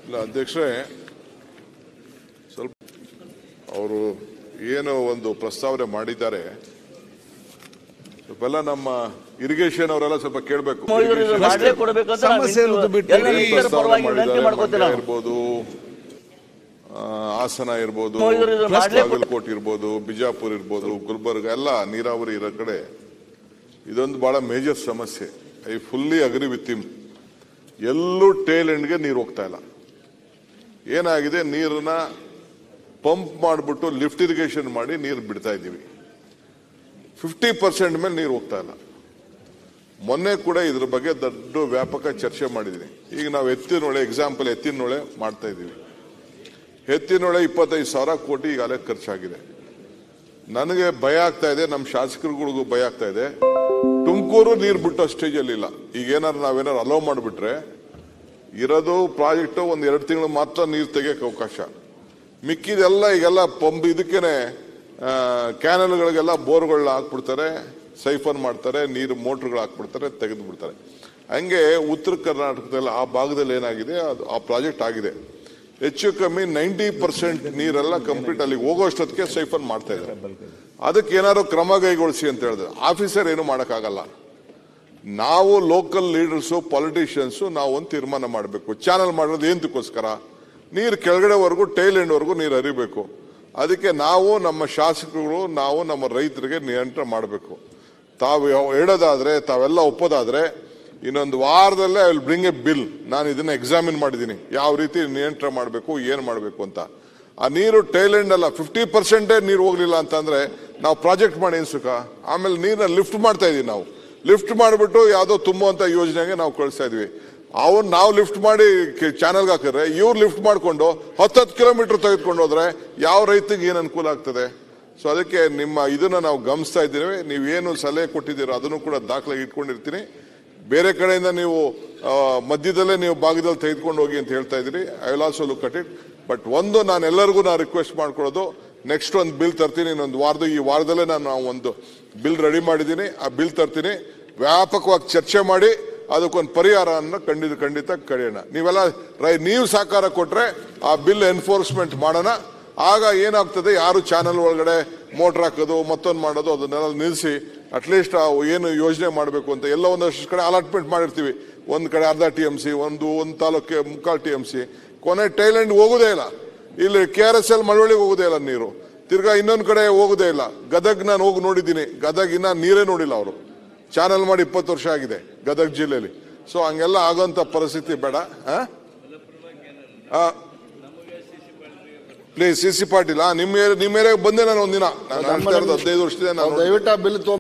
ಇಲ್ಲ ಅಧ್ಯಕ್ಷರೇ, ಸ್ವಲ್ಪ ಅವರು ಏನು ಒಂದು ಪ್ರಸ್ತಾವನೆ ಮಾಡಿದ್ದಾರೆ, ಸ್ವಲ್ಪ ನಮ್ಮ ಇರಿಗೇಷನ್ ಅವರೆಲ್ಲ ಸ್ವಲ್ಪ ಕೇಳಬೇಕು. ಇರ್ಬೋದು, ಹಾಸನ ಇರ್ಬೋದು, ಬಾಗಲಕೋಟೆ ಇರ್ಬೋದು, ಬಿಜಾಪುರ ಇರ್ಬೋದು, ಗುಲ್ಬರ್ಗ ಎಲ್ಲ ನೀರಾವರಿ ಇರೋ ಕಡೆ ಇದೊಂದು ಬಹಳ ಮೇಜರ್ ಸಮಸ್ಯೆ. I fully agree with him. ಎಲ್ಲೂ ಟೇಲ್ ಎಂಡ್ಗೆ ನೀರು ಹೋಗ್ತಾ ಇಲ್ಲ. ಏನಾಗಿದೆ, ನೀರನ್ನ ಪಂಪ್ ಮಾಡಿಬಿಟ್ಟು ಲಿಫ್ಟ್ ಇರಿಗೇಷನ್ ಮಾಡಿ ನೀರು ಬಿಡ್ತಾ ಇದ್ದೀವಿ. 50% ಮೇಲೆ ನೀರು ಹೋಗ್ತಾ ಇಲ್ಲ. ಮೊನ್ನೆ ಕೂಡ ಇದ್ರ ಬಗ್ಗೆ ದೊಡ್ಡ ವ್ಯಾಪಕ ಚರ್ಚೆ ಮಾಡಿದ್ದೀನಿ. ಈಗ ನಾವು ಎತ್ತಿನೊಳೆ ಎಕ್ಸಾಂಪಲ್, ಎತ್ತಿನೊಳೆ ಮಾಡ್ತಾ ಇದ್ದೀವಿ. ಎತ್ತಿನೊಳೆ 25,000 ಕೋಟಿ ಈಗಾಗಲೇ ಖರ್ಚಾಗಿದೆ. ನನಗೆ ಭಯ ಆಗ್ತಾ ಇದೆ, ನಮ್ಮ ಶಾಸಕರುಗಳಿಗೂ ಭಯ ಆಗ್ತಾ ಇದೆ. ತುಮಕೂರು ನೀರು ಬಿಟ್ಟೋ ಸ್ಟೇಜಲ್ಲಿ ಇಲ್ಲ. ಈಗ ನಾವೇನಾರು ಅಲೋ ಮಾಡಿಬಿಟ್ರೆ ಇರೋದು ಪ್ರಾಜೆಕ್ಟ್ ಒಂದು 2 ತಿಂಗಳು ಮಾತ್ರ ನೀರು ತೆಗಿಯಕ್ಕೆ ಅವಕಾಶ. ಮಿಕ್ಕಿದೆಲ್ಲ ಈಗೆಲ್ಲ ಪಂಪ್ ಇದಕ್ಕೇನೆ ಕ್ಯಾನಲ್ಗಳಿಗೆಲ್ಲ ಬೋರ್ಗಳನ್ನ ಹಾಕ್ಬಿಡ್ತಾರೆ, ಸೈಫನ್ ಮಾಡ್ತಾರೆ, ನೀರು ಮೋಟ್ರ್ಗಳು ಹಾಕ್ಬಿಡ್ತಾರೆ, ತೆಗೆದು ಬಿಡ್ತಾರೆ. ಹಂಗೆ ಉತ್ತರ ಕರ್ನಾಟಕದಲ್ಲಿ ಆ ಭಾಗದಲ್ಲಿ ಏನಾಗಿದೆ, ಅದು ಆ ಪ್ರಾಜೆಕ್ಟ್ ಆಗಿದೆ. ಹೆಚ್ಚು ಕಮ್ಮಿ 90% ನೀರೆಲ್ಲ ಕಂಪ್ಲೀಟ್ ಅಲ್ಲಿಗೆ ಹೋಗೋಷ್ಟೊತ್ತಿಗೆ ಸೈಫನ್ ಮಾಡ್ತಾ ಇದ್ದಾರೆ. ಅದಕ್ಕೆ ಏನಾದ್ರು ಕ್ರಮ ಕೈಗೊಳಿಸಿ ಅಂತ ಹೇಳಿದ್ರೆ ಆಫೀಸರ್ ಏನು ಮಾಡೋಕ್ಕಾಗಲ್ಲ. ನಾವು ಲೋಕಲ್ ಲೀಡರ್ಸು, ಪಾಲಿಟಿಷಿಯನ್ಸು ನಾವು ಒಂದು ತೀರ್ಮಾನ ಮಾಡಬೇಕು. ಚಾನಲ್ ಮಾಡೋದು ಏನಕ್ಕೋಸ್ಕರ, ನೀರು ಕೆಳಗಡೆವರೆಗೂ ಟೈಲ್ ಎಂಡ್ವರೆಗೂ ನೀರು ಹರಿಬೇಕು. ಅದಕ್ಕೆ ನಾವು ನಮ್ಮ ಶಾಸಕರು, ನಾವು ನಮ್ಮ ರೈತರಿಗೆ ನಿಯಂತ್ರಣ ಮಾಡಬೇಕು. ತಾವು ಹೇಳೋದಾದ್ರೆ, ತಾವೆಲ್ಲ ಒಪ್ಪೋದಾದ್ರೆ ಇನ್ನೊಂದು ವಾರದಲ್ಲೇ I will bring a bill. ನಾನು ಇದನ್ನ ಎಕ್ಸಾಮಿನ್ ಮಾಡಿದ್ದೀನಿ, ಯಾವ ರೀತಿ ನಿಯಂತ್ರಣ ಮಾಡಬೇಕು, ಏನು ಮಾಡಬೇಕು ಅಂತ. ಆ ನೀರು ಟೈಲ್ ಎಂಡ್ ಅಲ್ಲ, 50% ನೀರು ಹೋಗ್ಲಿಲ್ಲ ಅಂತಂದ್ರೆ ನಾವು ಪ್ರಾಜೆಕ್ಟ್ ಮಾಡಿ ಏನ್ ಸುಖ. ಆಮೇಲೆ ನೀರನ್ನ ಲಿಫ್ಟ್ ಮಾಡ್ತಾ ಇದೀವಿ. ನಾವು ಲಿಫ್ಟ್ ಮಾಡಿಬಿಟ್ಟು ಯಾವುದೋ ತುಂಬುವಂತ ಯೋಜನೆಗೆ ನಾವು ಕಳಿಸ್ತಾ ಇದೀವಿ. ನಾವು ಲಿಫ್ಟ್ ಮಾಡಿ ಚಾನಲ್ಗೆ ಹಾಕಿದ್ರೆ ಇವ್ರು ಲಿಫ್ಟ್ ಮಾಡಿಕೊಂಡು 10 ಕಿಲೋಮೀಟರ್ ತೆಗೆದುಕೊಂಡು ಹೋದ್ರೆ ಯಾವ ರೈತರಿಗೆ ಏನು ಅನುಕೂಲ ಆಗ್ತದೆ? ಸೊ ಅದಕ್ಕೆ ನಿಮ್ಮ ಇದನ್ನ ನಾವು ಗಮನಿಸ್ತಾ ಇದ್ದೀವಿ. ನೀವೇನು ಸಲಹೆ ಕೊಟ್ಟಿದ್ದೀರೋ ಅದನ್ನು ಕೂಡ ದಾಖಲೆ ಇಟ್ಕೊಂಡಿರ್ತೀನಿ. ಬೇರೆ ಕಡೆಯಿಂದ ನೀವು ಮಧ್ಯದಲ್ಲೇ ನೀವು ಭಾಗದಲ್ಲಿ ತೆಗೆದುಕೊಂಡು ಹೋಗಿ ಅಂತ ಹೇಳ್ತಾ ಇದ್ದೀರಿ. I will also look at it. But ಒಂದು ನಾನು ಎಲ್ಲರಿಗೂ ರಿಕ್ವೆಸ್ಟ್ ಮಾಡ್ಕೊಳ್ಳೋದು, ನೆಕ್ಸ್ಟ್ ಒಂದು ಬಿಲ್ ತರ್ತೀನಿ ಈ ವಾರದಲ್ಲೇ ನಾನು ಒಂದು ಬಿಲ್ ರೆಡಿ ಮಾಡಿದ್ದೀನಿ. ಆ ಬಿಲ್ ತರ್ತೀನಿ, ವ್ಯಾಪಕವಾಗಿ ಚರ್ಚೆ ಮಾಡಿ ಅದಕ್ಕೊಂದು ಪರಿಹಾರವನ್ನು ಖಂಡಿತ ಕಳೆಯೋಣ. ನೀವು ಸಹಕಾರ ಕೊಟ್ರೆ ಆ ಬಿಲ್ ಎನ್ಫೋರ್ಸ್ಮೆಂಟ್ ಮಾಡೋಣ. ಆಗ ಏನಾಗ್ತದೆ, ಯಾರು ಚಾನಲ್ ಒಳಗಡೆ ಮೋಟರ್ ಹಾಕೋದು ಮತ್ತೊಂದು ಮಾಡೋದು ಅದನ್ನೆಲ್ಲ ನಿಲ್ಲಿಸಿ ಅಟ್ಲೀಸ್ಟ್ ಏನು ಯೋಜನೆ ಮಾಡಬೇಕು ಅಂತ ಎಲ್ಲ ಒಂದಷ್ಟು ಕಡೆ ಅಲಾಟ್ಮೆಂಟ್ ಮಾಡಿರ್ತೀವಿ. ಒಂದು ಕಡೆ ಅರ್ಧ TMC, ಒಂದು ತಾಲೂಕಿಗೆ 3/4 TMC, ಕೊನೆ ಟೈಲೆಂಡ್ ಹೋಗೋದೇ ಇಲ್ಲ. ಇಲ್ಲಿ KRSL ಮಳವಳ್ಳಿಗೆ ಹೋಗೋದೇ ಇಲ್ಲ ನೀರು. ತಿರ್ಗಾ ಇನ್ನೊಂದು ಕಡೆ ಹೋಗೋದೇ ಇಲ್ಲ. ಗದಗ್ ನಾನು ಹೋಗಿ ನೋಡಿದ್ದೀನಿ. ಗದಗ್ ಇನ್ನ ನೀರೇ ನೋಡಿಲ್ಲ ಅವರು. ಚಾನಲ್ ಮಾಡಿ 20 ವರ್ಷ ಆಗಿದೆ ಗದಗ ಜಿಲ್ಲೆಯಲ್ಲಿ. ಸೊ ಹಂಗೆಲ್ಲ ಆಗೋಂಥ ಪರಿಸ್ಥಿತಿ ಬೇಡ. ಪ್ಲೀಸ್ CC ಪಾಟೀಲ್, ನಿಮ್ಮ ಏರಿಯಾಗೆ ಬಂದೆ ನಾನು ಒಂದಿನ. ನಾನು 15 ವರ್ಷದಿಂದ ನಾನು ದಯವಿಟ್ಟು ಬಿಲ್